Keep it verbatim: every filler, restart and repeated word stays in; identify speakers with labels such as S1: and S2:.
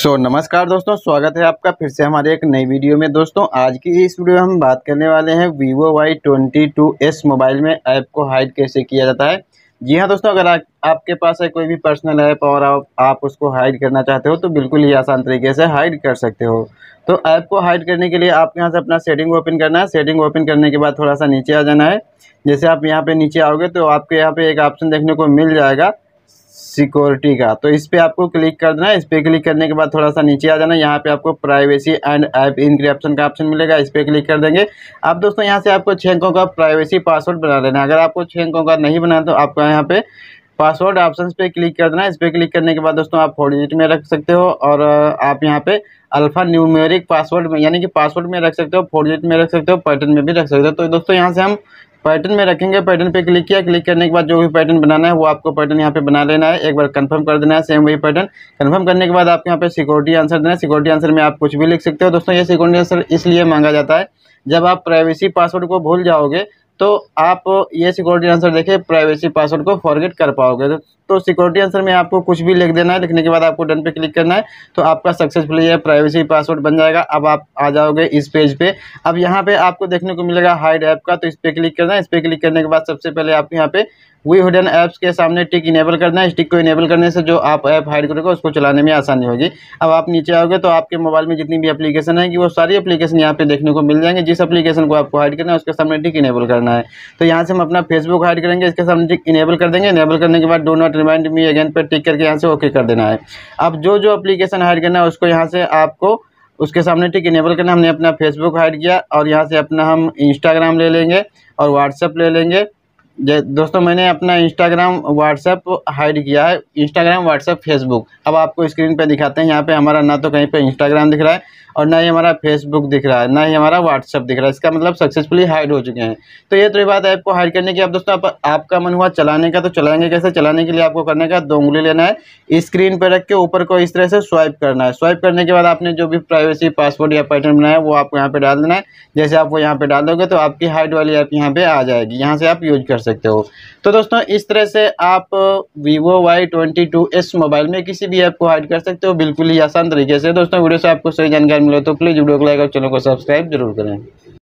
S1: सो so, नमस्कार दोस्तों, स्वागत है आपका फिर से हमारे एक नई वीडियो में। दोस्तों आज की इस वीडियो में हम बात करने वाले हैं Vivo Y twenty two S mobile में ऐप को हाइड कैसे किया जाता है। जी हाँ दोस्तों, अगर आ, आपके पास है कोई भी पर्सनल ऐप और आप, आप उसको हाइड करना चाहते हो तो बिल्कुल ही आसान तरीके से हाइड कर सकते हो। तो ऐप को हाइड करने के लिए आपको यहाँ से अपना सेटिंग ओपन करना है। सेटिंग ओपन करने के बाद थोड़ा सा नीचे आ जाना है। जैसे आप यहाँ पे नीचे आओगे तो आपके यहाँ पे एक ऑप्शन देखने को मिल जाएगा सिक्योरिटी का, तो इस पे आपको क्लिक कर देना है। इस पे क्लिक करने के बाद थोड़ा सा नीचे आ जाना। यहाँ पे आपको प्राइवेसी एंड ऐप इनक्रिप्शन का ऑप्शन मिलेगा, इस पे क्लिक कर देंगे। अब दोस्तों यहाँ से आपको छः अंकों का प्राइवेसी पासवर्ड बना लेना है। अगर आपको छः अंकों का नहीं बनाना तो आपको यहाँ पे पासवर्ड ऑप्शन पे क्लिक कर देना है। इस पे क्लिक करने के बाद दोस्तों आप फोर डिजिट में रख सकते हो और आप यहाँ पे अल्फा न्यूमेरिक पासवर्ड में यानी कि पासवर्ड में रख सकते हो, फोर डिजिट में रख सकते हो, पैटर्न में भी रख सकते हो। तो दोस्तों यहाँ से हम पैटर्न में रखेंगे। पैटर्न पे क्लिक किया, क्लिक करने के बाद जो भी पैटर्न बनाना है वो आपको पैटर्न यहाँ पे बना लेना है। एक बार कंफर्म कर देना है, सेम वही पैटर्न। कंफर्म करने के बाद आपको यहाँ पे सिक्योरिटी आंसर देना है। सिक्योरिटी आंसर में आप कुछ भी लिख सकते हो। दोस्तों ये सिक्योरिटी आंसर इसलिए मांगा जाता है, जब आप प्राइवेसी पासवर्ड को भूल जाओगे तो आप ये सिक्योरिटी आंसर देखे प्राइवेसी पासवर्ड को फॉरगेट कर पाओगे। तो, तो सिक्योरिटी आंसर में आपको कुछ भी लिख देना है। लिखने के बाद आपको डन पे क्लिक करना है, तो आपका सक्सेसफुली ये प्राइवेसी पासवर्ड बन जाएगा। अब आप आ जाओगे इस पेज पे। अब यहाँ पे आपको देखने को मिलेगा हाइड ऐप का, तो इस पे क्लिक करना है। इस पे क्लिक करने के बाद सबसे पहले आप यहाँ पे वी हिडन ऐप्स के सामने टिक इनेबल करना है। इस टिक को इनेबल करने से जो आप ऐप हाइड करोगे उसको चलाने में आसानी होगी। अब आप नीचे आओगे तो आपके मोबाइल में जितनी भी एप्लीकेशन है कि वो सारी एप्लीकेशन यहाँ पे देखने को मिल जाएंगे। जिस एप्लीकेशन को आपको हाइड करना है उसके सामने टिक इनेबल करना है। तो यहाँ से हम अपना फेसबुक हाइड करेंगे, इसके सामने टिक इनेबल कर देंगे। इनेबल करने के बाद do not remind me again पर टिक करके यहाँ से ओके कर देना है। अब जो जो एप्लीकेशन हाइड करना है उसको यहाँ से आपको उसके सामने टिक इनेबल करना। हमने अपना फेसबुक हाइड किया और यहाँ से अपना हम इंस्टाग्राम ले लेंगे और व्हाट्सएप ले लेंगे। दोस्तों मैंने अपना इंस्टाग्राम व्हाट्सएप हाइड किया है, इंस्टाग्राम व्हाट्सएप फेसबुक। अब आपको स्क्रीन पे दिखाते हैं। यहाँ पे हमारा ना तो कहीं पे इंस्टाग्राम दिख रहा है और ना ही हमारा फेसबुक दिख रहा है, ना ही हमारा व्हाट्सएप दिख रहा है। इसका मतलब सक्सेसफुली हाइड हो चुके हैं। तो ये तो बात ऐप को हाइड करने की। अब दोस्तों आप, आपका मन हुआ चलाने का, तो चलाएंगे कैसे? चलाने के लिए आपको करने का दो उंगली लेना है, स्क्रीन पर रख के ऊपर को इस तरह से स्वाइप करना है। स्वाइप करने के बाद आपने जो भी प्राइवेसी पासवर्ड या पैटर्न बनाया है वो आपको यहाँ पे डाल देना है। जैसे आप वो यहाँ पे डाल दोगे तो आपकी हाइड वाली ऐप यहाँ पे आ जाएगी, यहाँ से आप यूज कर सकते हो। तो दोस्तों इस तरह से आप Vivo Y twenty two S mobile में किसी भी ऐप को हाइड कर सकते हो, बिल्कुल ही आसान तरीके से। दोस्तों वीडियो से आपको सही जानकारी मिले तो प्लीज़ वीडियो को लाइक और चैनल को सब्सक्राइब जरूर करें।